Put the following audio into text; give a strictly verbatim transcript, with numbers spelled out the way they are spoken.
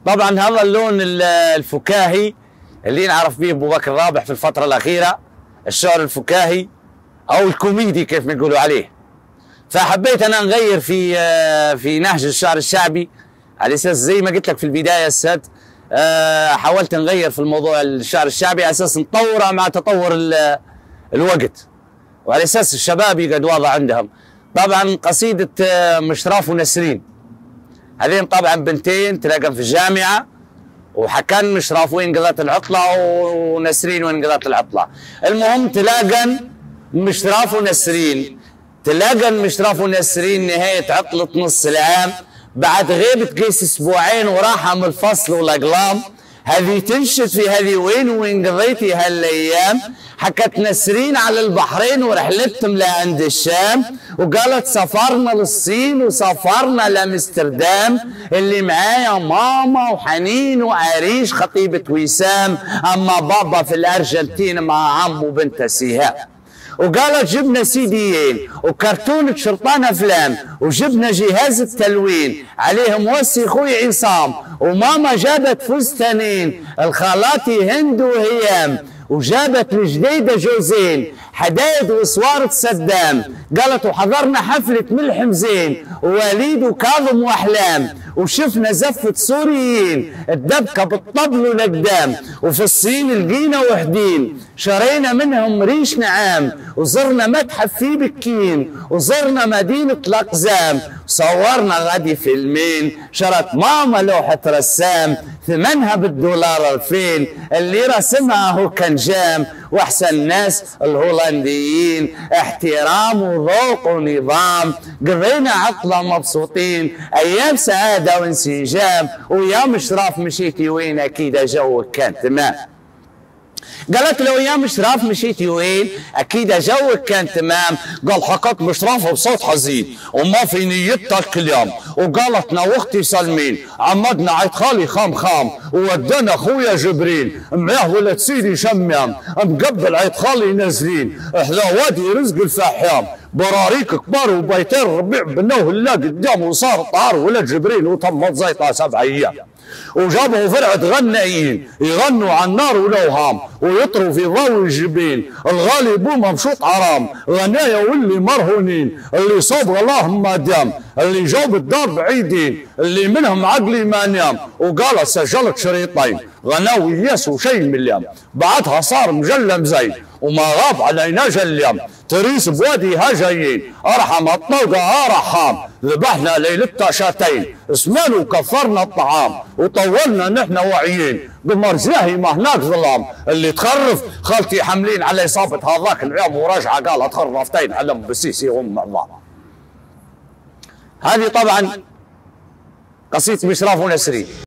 طبعا هذا اللون الفكاهي اللي نعرف به ابو بكر رابح في الفتره الاخيره، الشعر الفكاهي او الكوميدي كيف ما يقولوا عليه. فحبيت انا نغير في في نهج الشعر الشعبي، على اساس زي ما قلت لك في البدايه السد حاولت نغير في الموضوع الشعر الشعبي على اساس نطوره مع تطور الوقت، وعلى اساس الشباب يقعد واضح عندهم. طبعا قصيده مشراف ونسرين، هذين طبعا بنتين تلاقن في الجامعه، وحكان مشراف وين قضت العطله ونسرين وين قضت العطله. المهم تلاقن مشراف ونسرين، تلاقن مشراف ونسرين نهايه عطله نص العام بعد غيبه قيس اسبوعين وراحه من الفصل والاقلام. هذه تنشد في هذه وين وين قضيتي هالايام، حكت نسرين على البحرين ورحلتهم لعند الشام، وقالت سافرنا للصين وسافرنا لامستردام، اللي معايا ماما وحنين وعريش خطيبة وسام، اما بابا في الارجنتين مع عمه بنت سيهام. وقالت جبنا سيديين وكرتونة شرطان افلام، وجبنا جهاز التلوين عليه موسي خوي عصام، وماما جابت فستانين الخالاتي هند وهيام، وجابت الجديدة جوزين حدايد وصوارة صدام. قالت وحضرنا حفلة ملحم زين ووليد وكاظم واحلام، وشفنا زفة سوريين الدبكة بالطبل والاقدام، وفي الصين لقينا وحدين شرينا منهم ريش نعام، وزرنا متحف في بكين وزرنا مدينة الاقزام، صورنا غادي فيلمين شرت ماما لوحة رسام، ثمنها بالدولار ألفين اللي رسمها هو كان جام، واحسن ناس الهولنديين احترام وذوق ونظام، قضينا عطلة مبسوطين ايام سعادة وانسجام، ويا مشراف مشيتي وين اكيد جوك كان تمام. قالت له يا مشراف مشيتي وين اكيد جوك كان تمام. قال حكت مشراف بصوت حزين وما في نيتها الكلام، وقالت نوختي سلمين عمدنا عيد خالي خام خام، وودنا اخويا جبريل معاه ولد سيدي شمام، مقبل عيد خالي نازلين احلى وادي رزق الفحام، براريك كبار وبيتين ربيع بنوه الله قدام، وصار طار ولد جبريل وتمت زيطه سبع ايام. وجابوا فرقة غنائيين يغنوا على النار والاوهام، ويطروا في ضوء الجبين الغالي بومه مشوط حرام، غنايا واللي مرهونين اللي صوب اللهم دام، اللي جاوب الدار بعيدين اللي منهم عقلي ما نام. وقال سجلت شريطين غناوي ياس وشي مليام، بعدها صار مجلم زين وما غاب علينا جليام، تريس بوادي هاجيين ارحم الطوقه ارحام، ذبحنا ليلتها شاتين اسمان وكفرنا الطعام، وطولنا نحن واعيين بمرزاهي ما هناك ظلام، اللي تخرف خالتي حاملين على اصابه هذاك العام وراجعه قالت خرفتين علم بسيسي ام الله. هذه طبعا قصيده مشراف ونسرين.